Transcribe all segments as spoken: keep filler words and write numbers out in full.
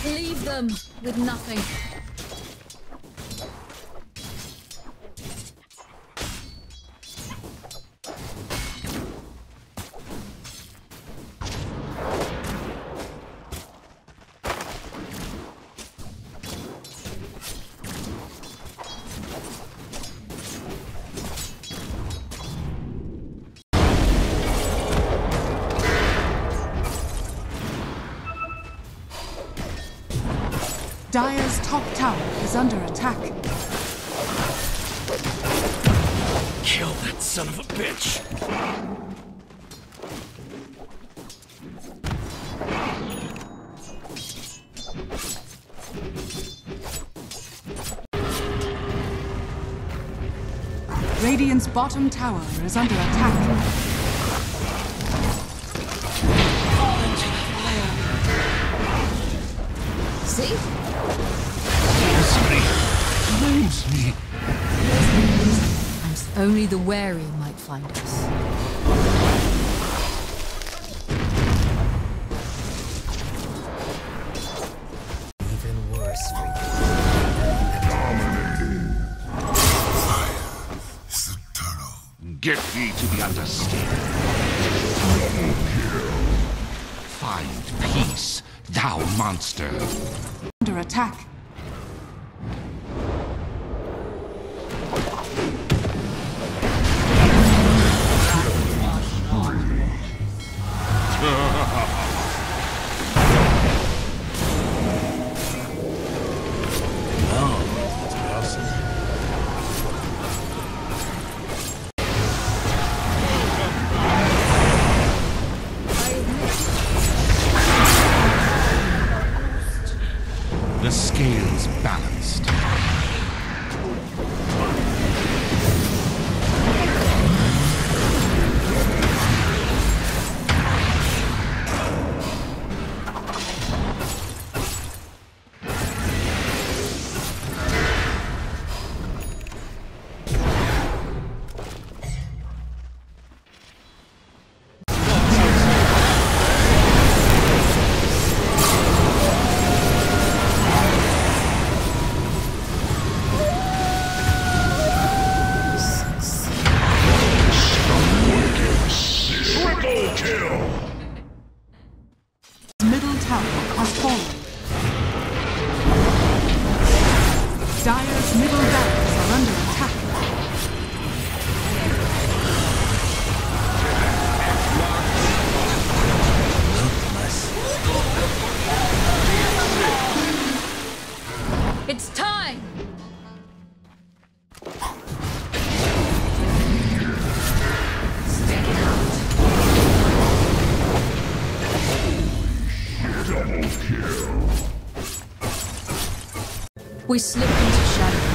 Leave them with nothing. Dire's top tower is under attack. Kill that son of a bitch! Radiant's bottom tower is under attack. See? Somebody blames me. And only the wary might find us. Even worse for you. Dominating. Fire is the turtle. Get thee to the understanding. Double kill. Find peace, thou monster. Under attack. The scales balanced. Dire's middle barracks are under attack. It's time! Stick it out. Double kill. We slip into shadow.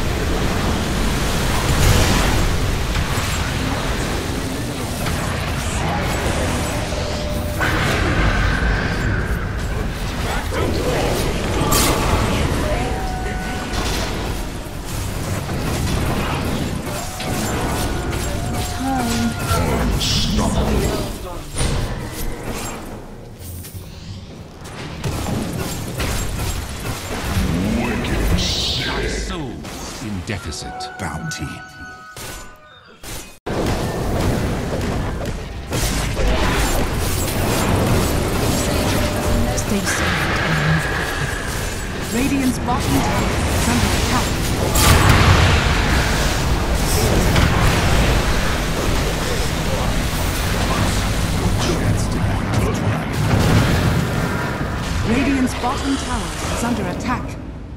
Deficit bounty. Stay safe and move quickly. Radiant's bottom tower is under attack. Radiant's bottom tower is under attack.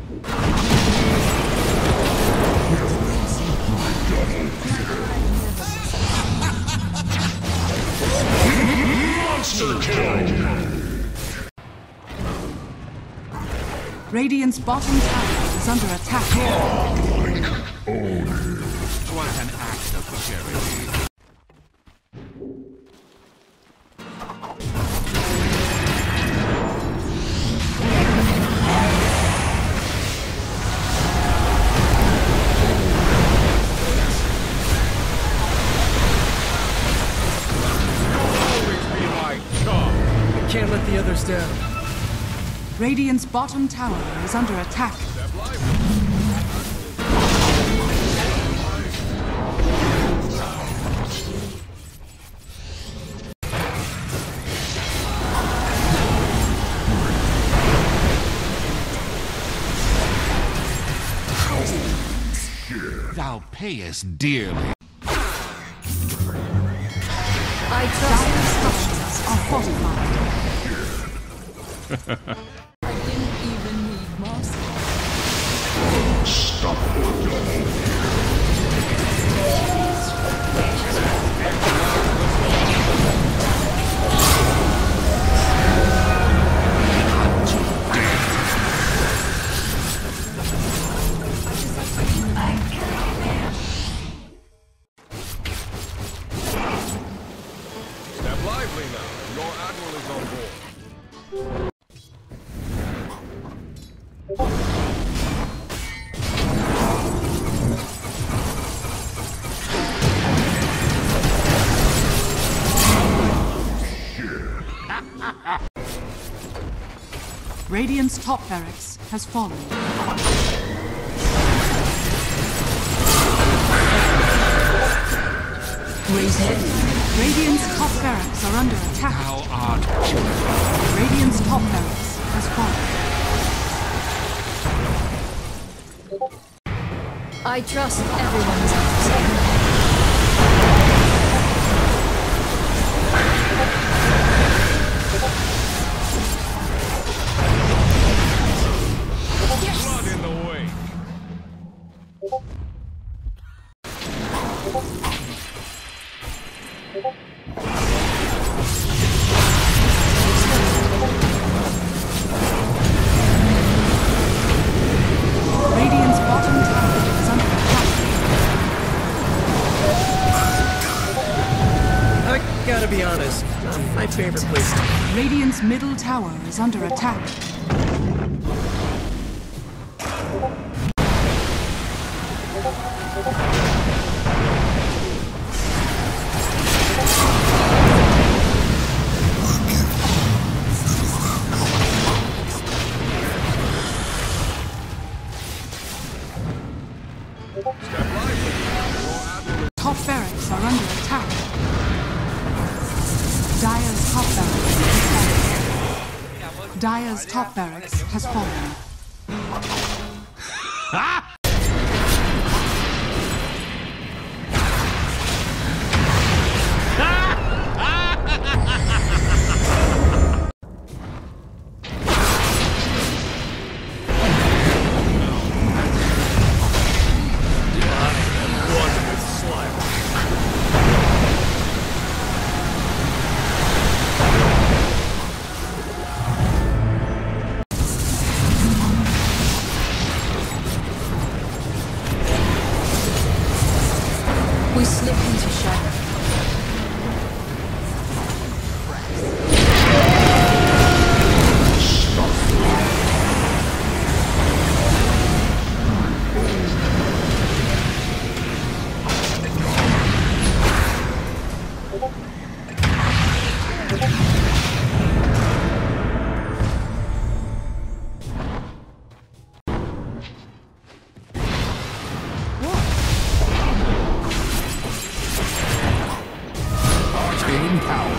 Monster kill. Radiant's bottom tower is under attack. What an act of charity. Can't let the others down. Radiant's bottom tower is under attack. Thou payest dearly. I trust Dire structures are fortified. I didn't even need master. Stop Step lively now. Your admiral is on board. Radiant's top barracks has fallen. Raise head. Radiant's top barracks are under attack. Thou art Radiant's top barracks has fallen. I trust everyone's answer. Blood in the wake. Radiant's bottom tower is under attack. I gotta be honest, not my favorite place to be. Radiant's middle tower is under attack. Step lively. Your admiral. Top barracks are under attack. Dire's top barracks has fallen. Dire's top barracks has fallen. One with slime. We slip into shadow. in power.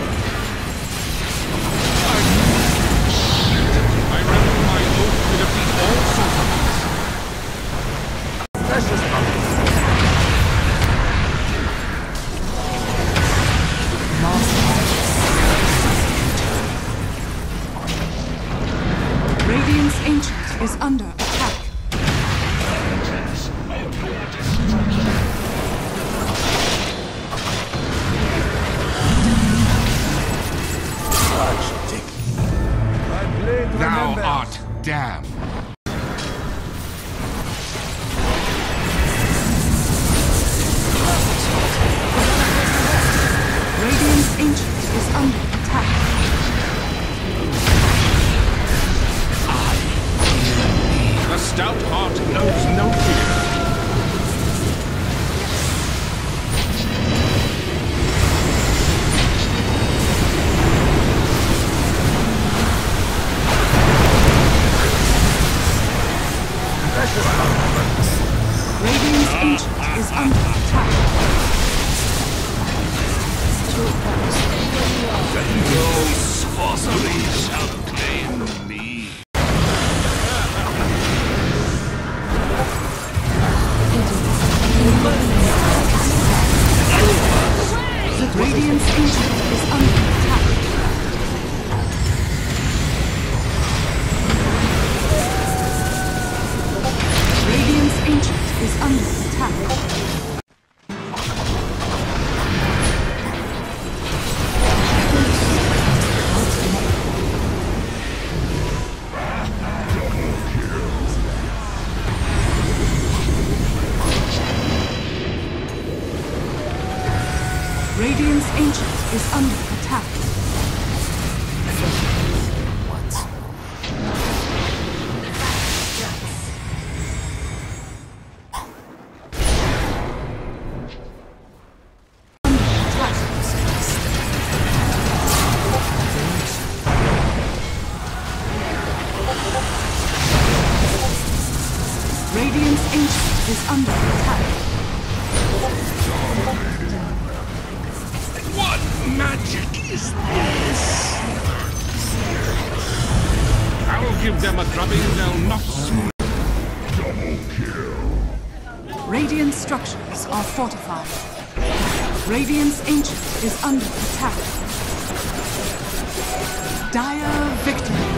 I render my oath to defeat all sorceries. That's just Radiant's Ancient is under attack. Thou art damned. Radiant's Ancient is under attack. The stout heart knows no fear. is under attack. What magic is this? I will give them a drubbing they'll not swallow. Double kill. Radiant structures are fortified. Radiant's Ancient is under attack. Dire victory.